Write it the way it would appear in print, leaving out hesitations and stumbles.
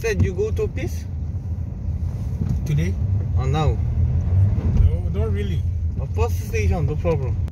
said you go to office? Today? Now? No, not really. First station, no problem.